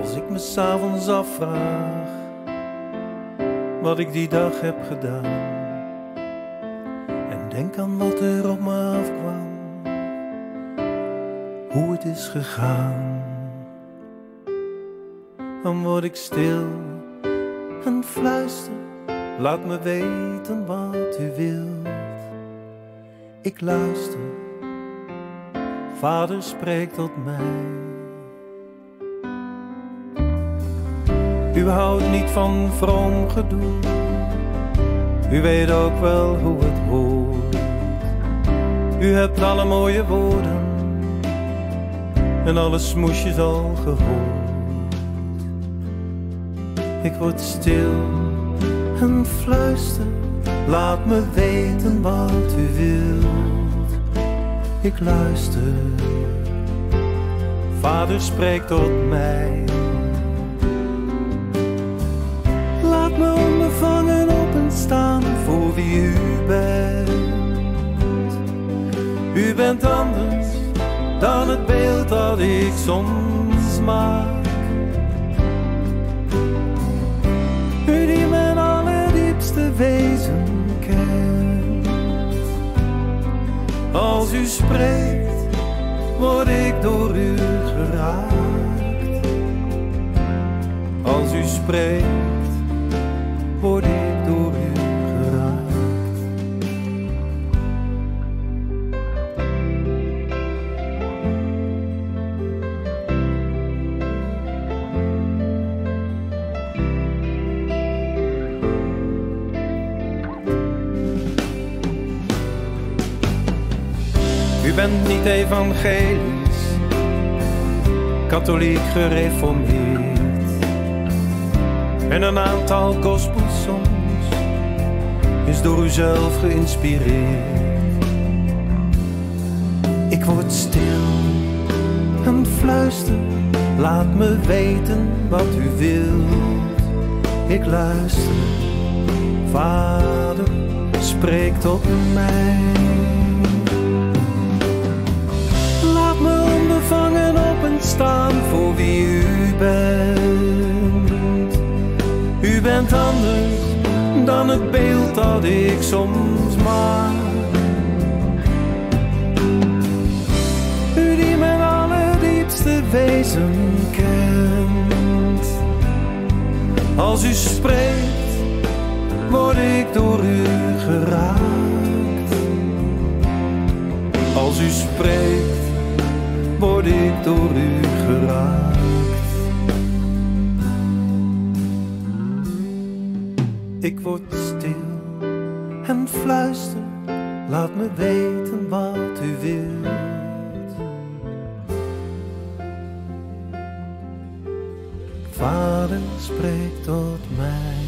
Als ik me 's avonds afvraag wat ik die dag heb gedaan en denk aan wat er op me afkwam, hoe het is gegaan, dan word ik stil en fluister, laat me weten wat u wilt. Ik luister, Vader spreekt tot mij. U houdt niet van vroom gedoe, u weet ook wel hoe het hoort. U hebt alle mooie woorden en alle smoesjes al gehoord. Ik word stil en fluister, laat me weten wat u wilt. Ik luister, Vader spreekt tot mij. Laat me onbevangen openstaan voor wie u bent. U bent anders dan het beeld dat ik soms maak. U die mijn allerdiepste wezen kent. Als u spreekt, word ik door u geraakt. Als u spreekt, word ik door u geraakt. U bent niet evangelisch, katholiek gereformeerd en een aantal gospelsongs is door u zelf geïnspireerd. Ik word stil en fluister, laat me weten wat u wilt. Ik luister, Vader spreekt tot mij. Laat me onbevangen openstaan voor wie u bent. U bent anders dan het beeld dat ik soms maak. U die mijn allerdiepste wezen kent. Als u spreekt, word ik door u geraakt. Als u spreekt, word ik door u geraakt. Ik word stil en fluister, laat me weten wat u wilt. Vader spreekt tot mij.